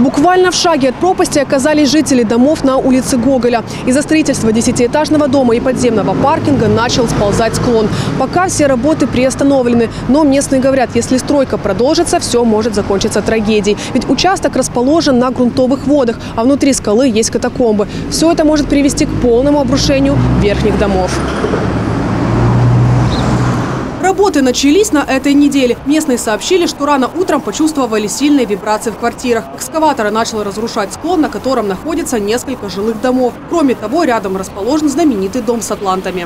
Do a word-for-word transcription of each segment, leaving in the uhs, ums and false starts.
Буквально в шаге от пропасти оказались жители домов на улице Гоголя. Из-за строительства десятиэтажного дома и подземного паркинга начал сползать склон. Пока все работы приостановлены. Но местные говорят, если стройка продолжится, все может закончиться трагедией. Ведь участок расположен на грунтовых водах, а внутри скалы есть катакомбы. Все это может привести к полному обрушению верхних домов. Работы начались на этой неделе. Местные сообщили, что рано утром почувствовали сильные вибрации в квартирах. Экскаватор начал разрушать склон, на котором находится несколько жилых домов. Кроме того, рядом расположен знаменитый дом с атлантами.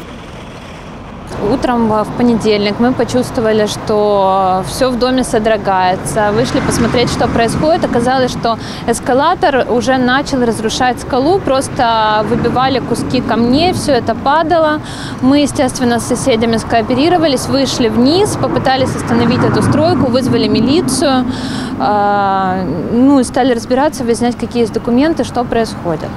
Утром в понедельник мы почувствовали, что все в доме содрогается. Вышли посмотреть, что происходит. Оказалось, что эскалатор уже начал разрушать скалу. Просто выбивали куски камней, все это падало. Мы, естественно, с соседями скооперировались, вышли вниз, попытались остановить эту стройку, вызвали милицию. Ну и стали разбираться, выяснять, какие есть документы, что происходит.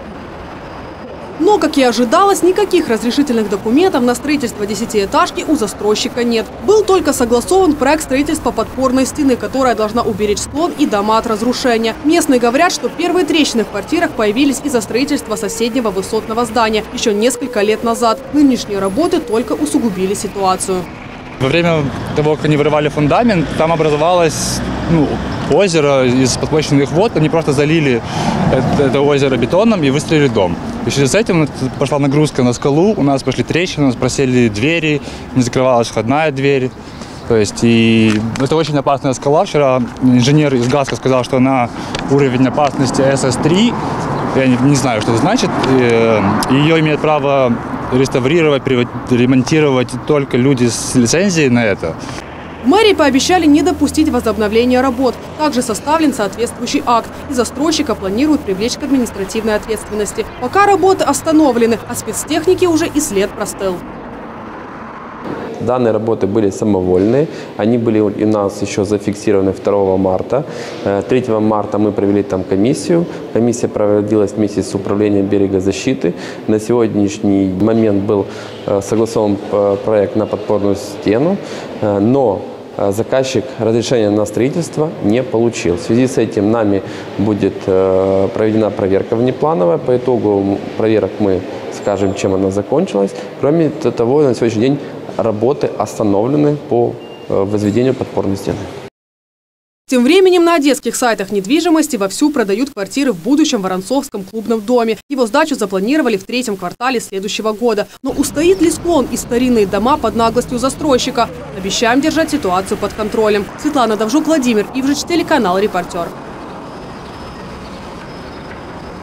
Но, как и ожидалось, никаких разрешительных документов на строительство десятиэтажки у застройщика нет. Был только согласован проект строительства подпорной стены, которая должна уберечь склон и дома от разрушения. Местные говорят, что первые трещины в квартирах появились из-за строительства соседнего высотного здания еще несколько лет назад. Нынешние работы только усугубили ситуацию. Во время того, как они вырывали фундамент, там образовалось ну, озеро из подпочвенных вод. Они просто залили это, это озеро бетоном и выстроили дом. И в связи с этим пошла нагрузка на скалу, у нас пошли трещины, у нас просели двери, не закрывалась входная дверь. То есть и это очень опасная скала. Вчера инженер из ГАСКа сказал, что она уровень опасности эс эс три. Я не, не знаю, что это значит. Ее имеют право реставрировать, ремонтировать только люди с лицензией на это. В мэрии пообещали не допустить возобновления работ. Также составлен соответствующий акт. И застройщика планируют привлечь к административной ответственности. Пока работы остановлены, а спецтехники уже и след простыл. Данные работы были самовольные. Они были у нас еще зафиксированы второго марта. третьего марта мы провели там комиссию. Комиссия проводилась вместе с управлением берегозащиты. На сегодняшний момент был согласован проект на подпорную стену, но заказчик разрешения на строительство не получил. В связи с этим нами будет проведена проверка внеплановая. По итогу проверок мы скажем, чем она закончилась. Кроме того, на сегодняшний день работы остановлены по возведению подпорной стены. Тем временем на одесских сайтах недвижимости вовсю продают квартиры в будущем Воронцовском клубном доме. Его сдачу запланировали в третьем квартале следующего года. Но устоит ли склон и старинные дома под наглостью застройщика? Обещаем держать ситуацию под контролем. Светлана Довжук, Владимир Ивжич, телеканал «Репортер».